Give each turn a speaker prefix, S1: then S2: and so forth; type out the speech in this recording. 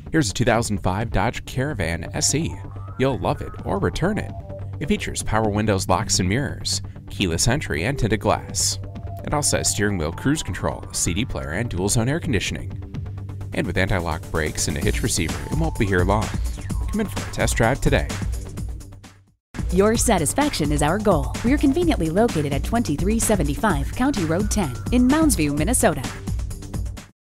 S1: Here's a 2005 Dodge Caravan SE. You'll love it or return it. It features power windows, locks and mirrors, keyless entry, and tinted glass. It also has steering wheel cruise control, CD player, and dual zone air conditioning. And with anti-lock brakes and a hitch receiver, it won't be here long. Come in for a test drive today.
S2: Your satisfaction is our goal. We're conveniently located at 2375 County Road 10 in Mounds View, Minnesota.